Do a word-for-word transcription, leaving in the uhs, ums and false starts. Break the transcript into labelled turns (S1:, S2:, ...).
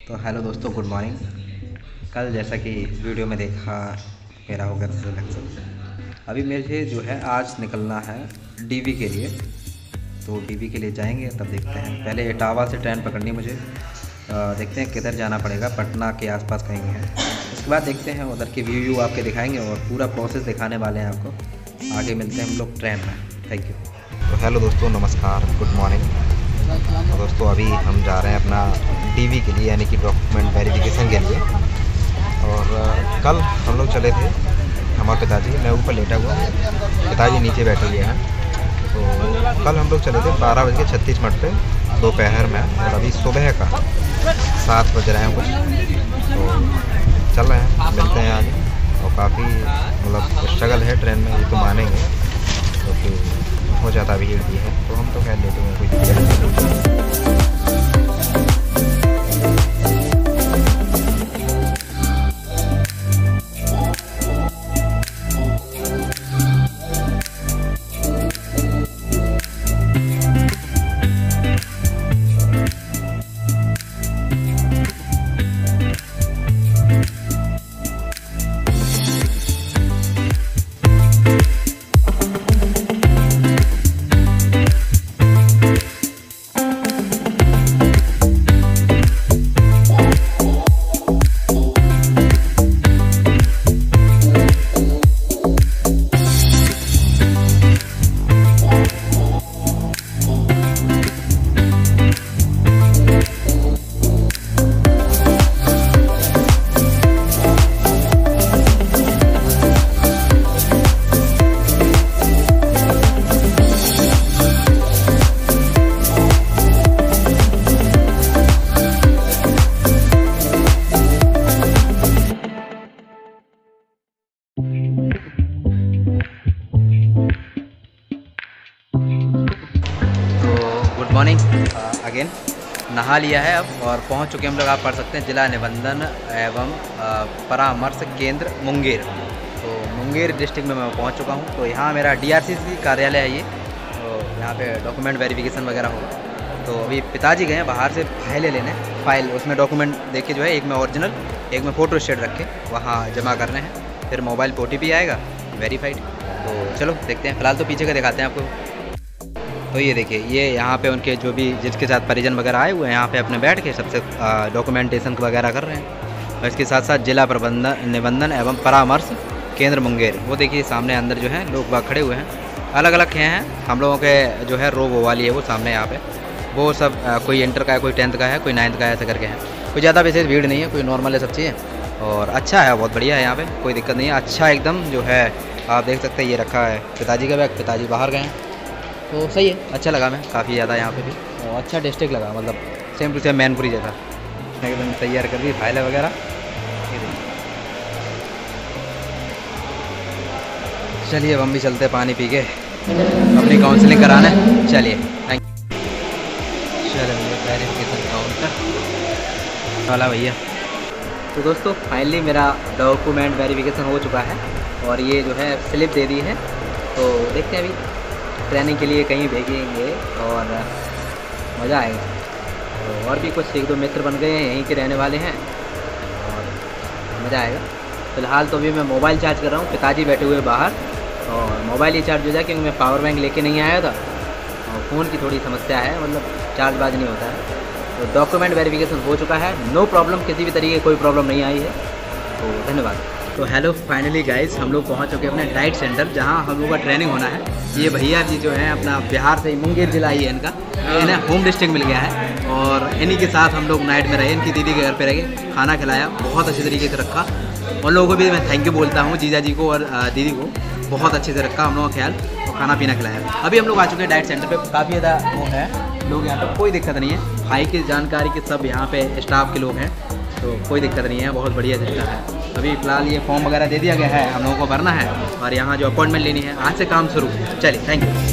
S1: तो हेलो दोस्तों, good morning. कल जैसा कि वीडियो में देखा मेरा हो गया था सिलेक्शन। अभी मुझे जो है आज निकलना है डीवी के लिए, तो डीवी के लिए जाएंगे तब देखते हैं। पहले इटावा से ट्रेन पकड़नी मुझे, आ, देखते हैं किधर जाना पड़ेगा, पटना के आसपास कहीं है। उसके बाद देखते हैं उधर के व्यू व्यू आपके दिखाएंगे और पूरा प्रोसेस दिखाने वाले हैं आपको। आगे मिलते हैं हम लोग ट्रेन में। Thank you. तो हेलो दोस्तों, नमस्कार, गुड मॉर्निंग। तो दोस्तों अभी हम जा रहे हैं अपना डीवी के लिए, यानी कि डॉक्यूमेंट वेरिफिकेशन के लिए। और कल हम लोग चले थे, हमारे पिताजी, मैं ऊपर लेटा हुआ हूँ, पिताजी नीचे बैठे हुए हैं। तो कल हम लोग चले थे बारह बज के छत्तीस मिनट पर दोपहर में, और अभी सुबह का सात बज रहे हैं कुछ। तो चल रहे हैं, मिलते हैं आगे। और काफ़ी मतलब स्ट्रगल है ट्रेन में, ये तो मानेंगे, क्योंकि तो बहुत ज़्यादा भीड़ भी है। तो हम तो खैर लेते हैं कुछ। Morning again. नहा लिया है अब और पहुंच चुके हम लोग, आप पढ़ सकते हैं, जिला निबंधन एवं परामर्श केंद्र मुंगेर। तो मुंगेर डिस्ट्रिक्ट में मैं पहुंच चुका हूं। तो यहाँ मेरा डीआरसीसी कार्यालय है ये, तो यहाँ पे डॉक्यूमेंट वेरिफिकेशन वगैरह होगा। तो अभी पिताजी गए हैं बाहर से फाइलें लेने, फाइल उसमें डॉक्यूमेंट देख के जो है, एक में ओरिजिनल एक में फ़ोटो स्टेट रख के वहाँ जमा करने हैं। फिर मोबाइल पर ओ टी पी आएगा वेरीफाइड। तो चलो देखते हैं, फ़िलहाल तो पीछे का दिखाते हैं आपको। तो ये देखिए, ये यहाँ पे उनके जो भी जिसके साथ परिजन वगैरह आए हुए हैं, यहाँ पे अपने बैठ के सबसे डॉक्यूमेंटेशन वगैरह कर रहे हैं। और इसके साथ साथ जिला प्रबंधन निबंधन एवं परामर्श केंद्र मुंगेर, वो देखिए सामने अंदर जो है लोग बाग खड़े हुए हैं, अलग अलग हैं। हम लोगों के जो है रो वो वाली है वो सामने यहाँ पे, वो सब आ, कोई इंटर का है, कोई टेंथ का है, कोई नाइन्थ का है, ऐसे करके हैं। कोई ज़्यादा विशेष भीड़ नहीं है, कोई नॉर्मल है सब चीज़ें। और अच्छा है, बहुत बढ़िया है, यहाँ पर कोई दिक्कत नहीं है। अच्छा एकदम जो है आप देख सकते हैं, ये रखा है पिताजी का बैग, पिताजी बाहर गए हैं। तो सही है, अच्छा लगा मैं काफ़ी ज़्यादा यहाँ पे भी, और अच्छा डिस्ट्रिक्ट लगा, मतलब सेम टू सेम मैनपुरी जैसा एकदम तैयार कर दी फाइलें वगैरह। चलिए अब हम भी चलते पानी पी के अपनी काउंसलिंग कराने। चलिए, थैंक यू। चलिए वेरिफिकेशन काउंटर वाला भैया। तो दोस्तों फाइनली मेरा डॉक्यूमेंट वेरिफिकेशन हो चुका है, और ये जो है स्लिप दे दी है। तो देखते हैं अभी ट्रेनिंग के लिए कहीं भेजेंगे और मज़ा आएगा। तो और भी कुछ एक दो मित्र बन गए हैं, यहीं के रहने वाले हैं, और मज़ा आएगा। फ़िलहाल तो अभी मैं मोबाइल चार्ज कर रहा हूँ, पिताजी बैठे हुए बाहर, और मोबाइल ही चार्ज हो जाए क्योंकि मैं पावर बैंक लेके नहीं आया था, और फ़ोन की थोड़ी समस्या है, मतलब चार्ज बाज नहीं होता है। तो डॉक्यूमेंट वेरिफिकेशन हो चुका है, नो प्रॉब्लम, किसी भी तरीके कोई प्रॉब्लम नहीं आई है। तो धन्यवाद। तो हेलो फाइनली गाइस, हम लोग पहुंच चुके अपने डाइट सेंटर, जहां हम लोगों का ट्रेनिंग होना है। ये भैया जी जो हैं अपना बिहार से, मुंगेर जिला ही है इनका, इन्हें होम डिस्ट्रिक्ट मिल गया है, और इन्हीं के साथ हम लोग नाइट में रहे, इनकी दीदी के घर पे रहे, खाना खिलाया, बहुत अच्छे तरीके से रखा। उन लोगों को भी मैं थैंक यू बोलता हूँ, जीजा जी को और दीदी को, बहुत अच्छे से रखा हम लोगों का ख्याल, और खाना पीना खिलाया। अभी हम लोग आ चुके हैं डाइट सेंटर पर, काफ़ी ज़्यादा वो है लोग यहाँ पर, कोई दिक्कत नहीं है। भाई की जानकारी के सब यहाँ पे स्टाफ के लोग हैं, तो कोई दिक्कत नहीं है, बहुत बढ़िया सिस्टम है। अभी फ़िलहाल ये फॉर्म वगैरह दे दिया गया है, हम लोगों को भरना है, और यहाँ जो अपॉइंटमेंट लेनी है, आज से काम शुरू। चलिए, थैंक यू।